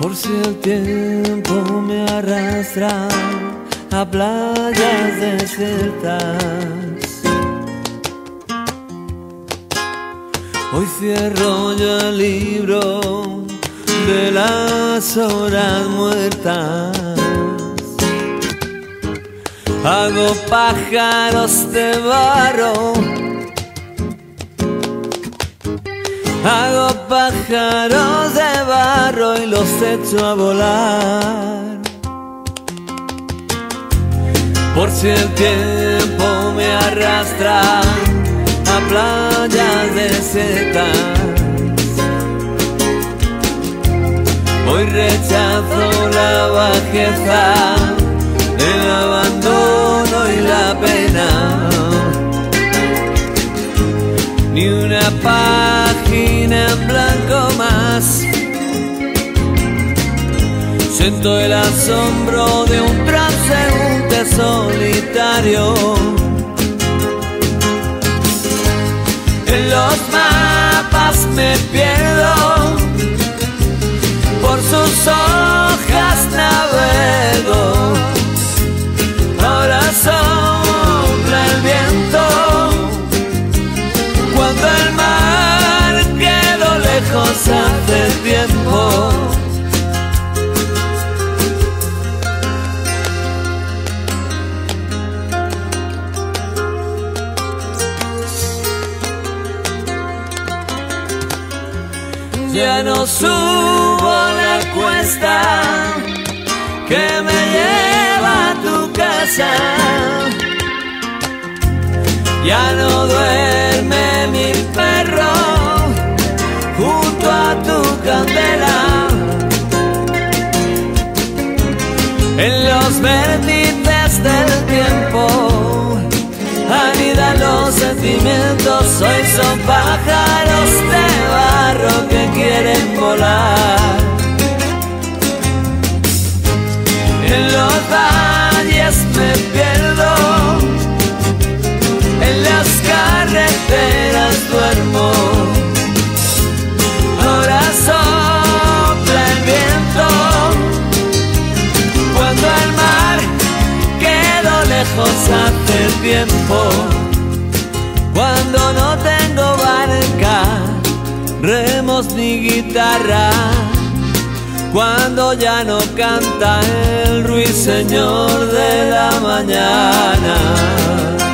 Por si el tiempo me arrastra a playas desiertas, hoy cierro yo el libro de las horas muertas. Hago pájaros de barro, hago pájaros de barro y los echo a volar. Por si el tiempo me arrastra a playas desiertas, hoy rechazo la bajeza, el abandono y la pena. Ni una página en blanco más. Siento el asombro de un transeúnte solitario. En los mapas me pierdo, por sus hojas navego. Ahora sopla el viento, cuando el mar quedó lejos hace tiempo. Ya no subo la cuesta que me lleva a tu casa, ya no duerme mi perro junto a tu candela. En los vértices del tiempo anidan los sentimientos. Hoy son pájaros de barro que quieren volar. En los valles me pierdo, en las carreteras duermo. Ahora sopla el viento, cuando el mar quedó lejos hace tiempo. Cuando no tengo barca, remos ni guitarra, cuando ya no canta el ruiseñor de la mañana.